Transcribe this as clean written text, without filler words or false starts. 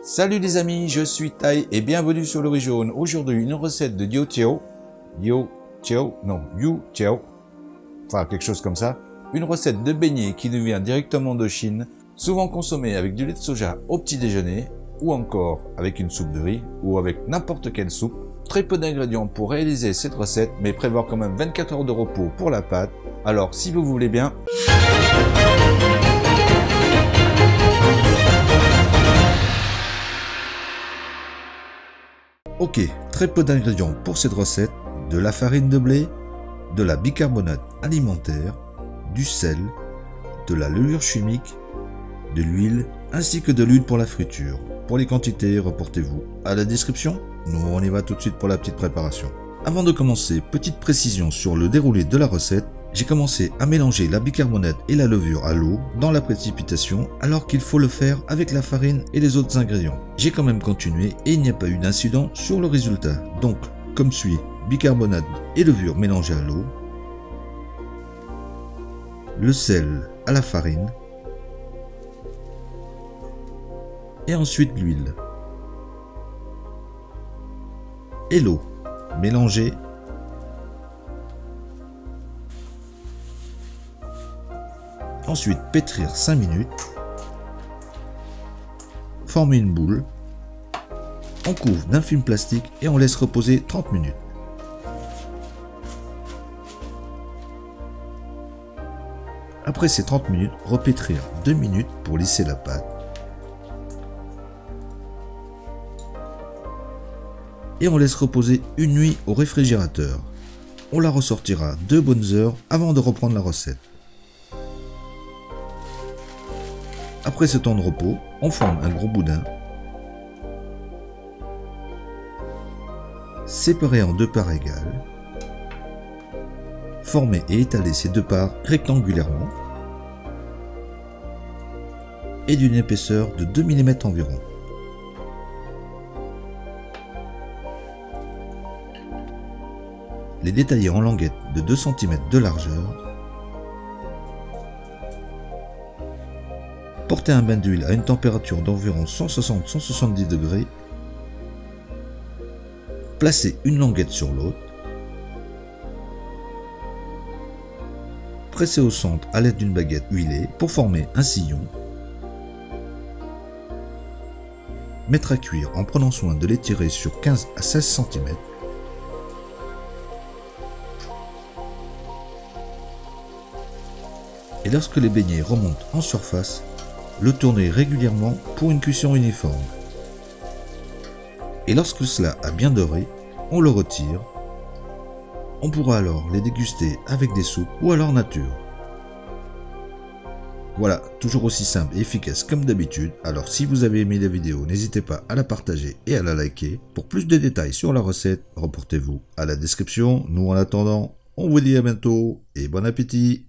Salut les amis, je suis Tai et bienvenue sur le riz jaune. Aujourd'hui une recette de Yu Tiao, enfin quelque chose comme ça. Une recette de beignets qui nous vient directement de Chine, souvent consommée avec du lait de soja au petit déjeuner, ou encore avec une soupe de riz, ou avec n'importe quelle soupe. Très peu d'ingrédients pour réaliser cette recette, mais prévoir quand même 24 heures de repos pour la pâte. Alors si vous voulez bien... Ok, très peu d'ingrédients pour cette recette, de la farine de blé, de la bicarbonate alimentaire, du sel, de la levure chimique, de l'huile, ainsi que de l'huile pour la friture. Pour les quantités, reportez-vous à la description. Nous, on y va tout de suite pour la petite préparation. Avant de commencer, petite précision sur le déroulé de la recette. J'ai commencé à mélanger la bicarbonate et la levure à l'eau dans la précipitation alors qu'il faut le faire avec la farine et les autres ingrédients. J'ai quand même continué et il n'y a pas eu d'incident sur le résultat. Donc, comme suit, bicarbonate et levure mélangées à l'eau, le sel à la farine et ensuite l'huile et l'eau mélangée. Ensuite, pétrir 5 minutes, former une boule, on couvre d'un film plastique et on laisse reposer 30 minutes. Après ces 30 minutes, repétrir 2 minutes pour lisser la pâte. Et on laisse reposer une nuit au réfrigérateur. On la ressortira 2 bonnes heures avant de reprendre la recette. Après ce temps de repos, on forme un gros boudin, séparé en 2 parts égales, former et étaler ces 2 parts rectangulairement et d'une épaisseur de 2 mm environ. Les détailler en languettes de 2 cm de largeur. Portez un bain d'huile à une température d'environ 160-170 degrés. Placez une languette sur l'autre. Pressez au centre à l'aide d'une baguette huilée pour former un sillon. Mettre à cuire en prenant soin de l'étirer sur 15 à 16 cm. Et lorsque les beignets remontent en surface, le tourner régulièrement pour une cuisson uniforme. Et lorsque cela a bien doré, on le retire. On pourra alors les déguster avec des soupes ou alors nature. Voilà, toujours aussi simple et efficace comme d'habitude. Alors si vous avez aimé la vidéo, n'hésitez pas à la partager et à la liker. Pour plus de détails sur la recette, reportez-vous à la description. Nous en attendant, on vous dit à bientôt et bon appétit!